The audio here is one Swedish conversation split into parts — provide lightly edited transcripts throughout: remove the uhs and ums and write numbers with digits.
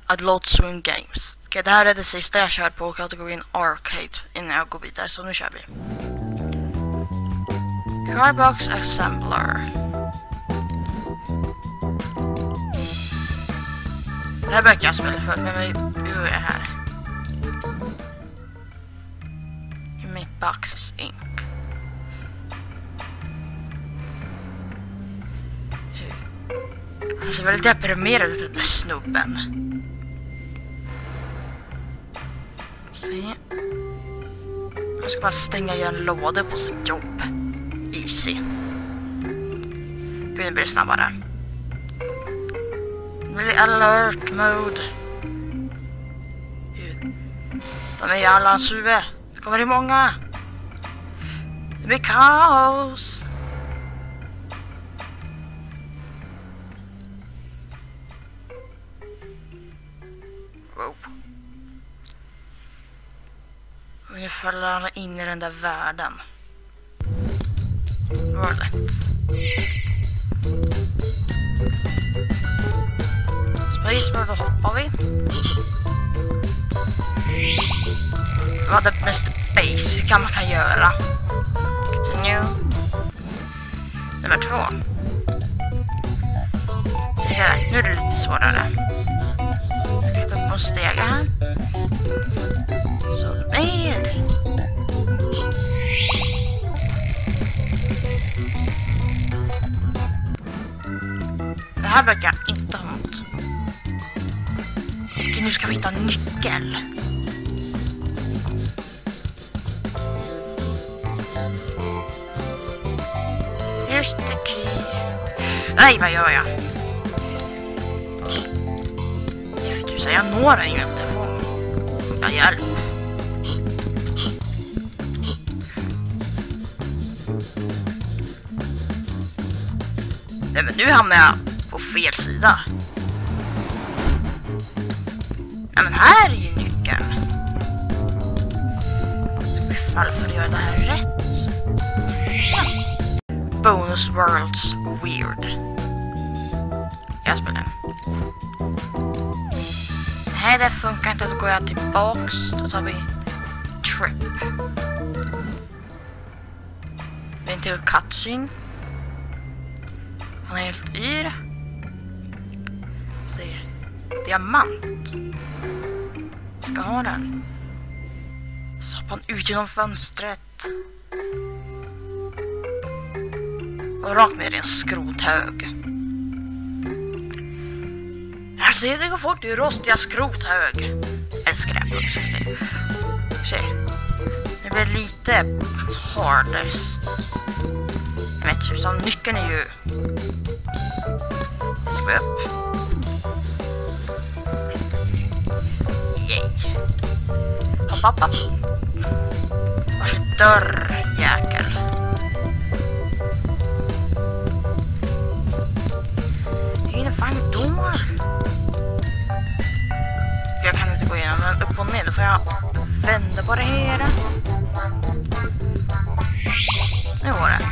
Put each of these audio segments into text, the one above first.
Adult Swim Games. Okej, det här är det sista jag kör på kategorin Arcade innan jag går vidare, så nu kör vi. Carbox Assembler. Det här brukar jag spela för, men nu är jag här. You make boxes ink. Han ser väldigt deprimerad ut, den där snubben. Se. Jag ska bara stänga igen lådor på sitt jobb. Easy. Gud, det blir snabbare. Det blir alert mode. Gud. De är i alla hans huvud. Det kommer bli många. Det blir kaos. Wow. Och nu faller han in i den där världen. Det var lätt. Spaceboard, då hoppar vi. Det var det mest basic man kan göra. Continue. Nummer 2. Så här, nu är det lite svårare. Jag kan ta upp någon steg här. Så, ner. Det här verkar inte ha ont. Okej, nu ska vi hitta en nyckel. Here's the key. Nej, vad gör jag? Det fick du säga, jag når inte få. Jag hjälp. Nej, men nu hamnar jag på fel sida. Nej, men här är ju nyckeln. Ska vi falla för att göra det här rätt? Så. Bonus Worlds Weird. Jag spelar den. Nej, det funkar inte. Då går jag tillbaks. Då tar vi Trip. Det är en till cutscene. Han är helt yr. Se. Diamant. Ska ha den. Så hoppar han ut genom fönstret. Och rakt ner i en skrothög. Jag ser det går fort i rostiga skrothög. Älskar det här, ska vi se. Se. Det blir lite hardest. Jag vet inte, som nyckeln är ju... Det ska vi upp. Yay. Hopp, hopp, hopp. Varsin dörr, jäkel. Det är en fan door. Jag kan inte gå igenom den upp och ner. Då får jag vända på det hela. Nu var det.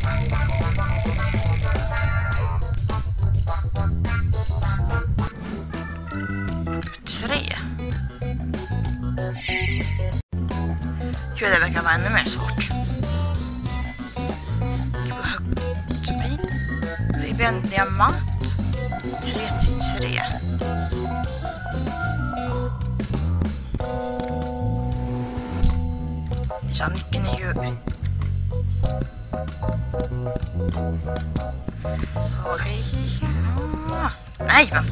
Gud, det verkar vara ännu mer svårt. Jag går högt upp. Vi blir en diamant. 3-3. Så nyckeln är ju... Nej, va?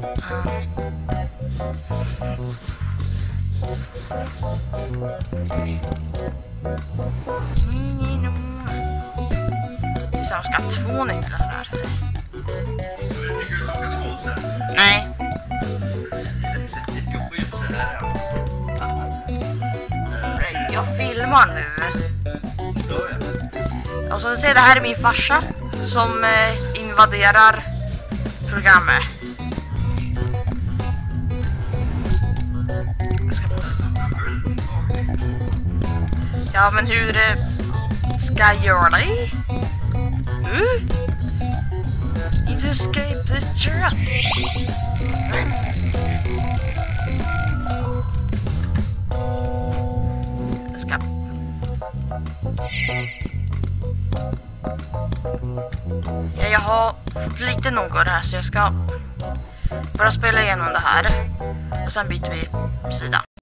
Så han ska ha 2 nycklar här. Tycker du att du ska skåta? Nej. Jag filmar nu. Står jag? Och så ser det här är min farsa som invaderar programmet. Ja, men hur ska jag göra det? Need to escape this trap. Jag ska... Ja, jag har fått lite nog av det här så jag ska bara spela igenom det här. Och sen byter vi sida.